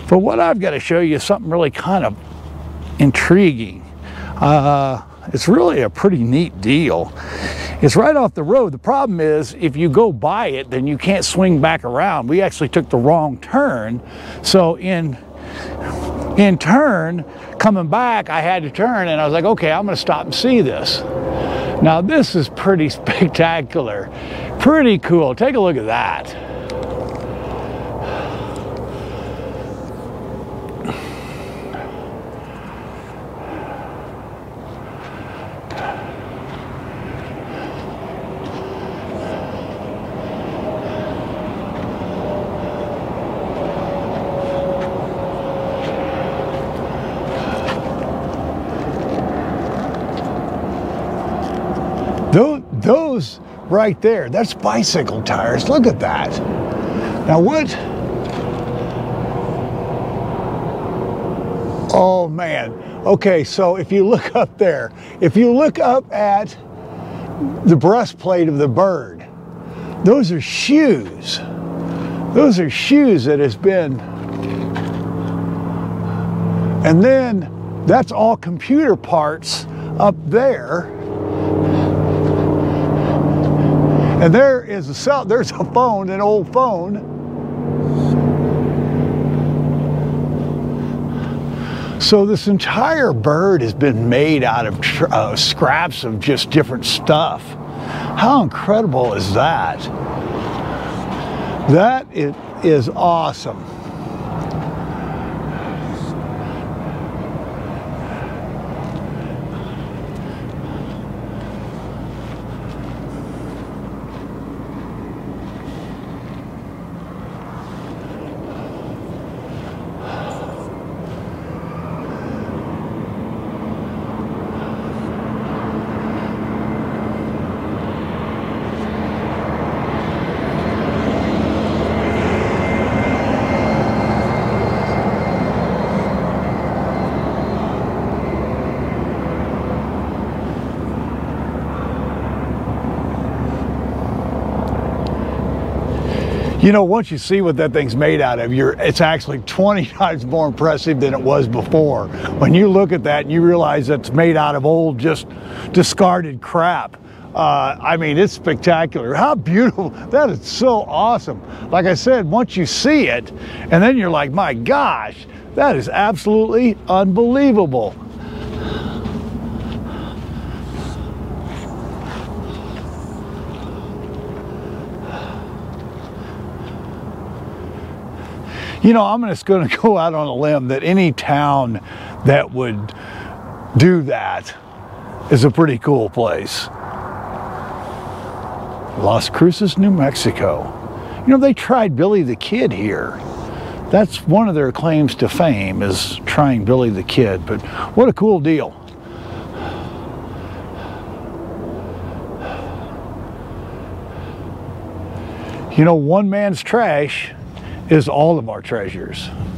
But what I've got to show you is something really kind of intriguing. It's really a pretty neat deal. It's right off the road. The problem is if you go by it, then you can't swing back around. We actually took the wrong turn. So in turn, coming back, I had to turn and I was like, okay, I'm gonna stop and see this. Now this is pretty spectacular, pretty cool. Take a look at that. Those right there, that's bicycle tires. Look at that. Now what? Oh man. Okay, so if you look up there, if you look up at the breastplate of the bird, those are shoes. Those are shoes that has been, and then that's all computer parts up there. And there is there's a phone, an old phone. So this entire bird has been made out of scraps of just different stuff. How incredible is that? That is awesome. You know, once you see what that thing's made out of, it's actually 20 times more impressive than it was before. When you look at that and you realize it's made out of old, just discarded crap. I mean, it's spectacular. How beautiful. That is so awesome. Like I said, once you see it, and then you're like, my gosh, that is absolutely unbelievable. You know, I'm just going to go out on a limb that any town that would do that is a pretty cool place. Las Cruces, New Mexico. You know, they tried Billy the Kid here. That's one of their claims to fame, is trying Billy the Kid. But what a cool deal. You know, one man's trash is all of our treasures.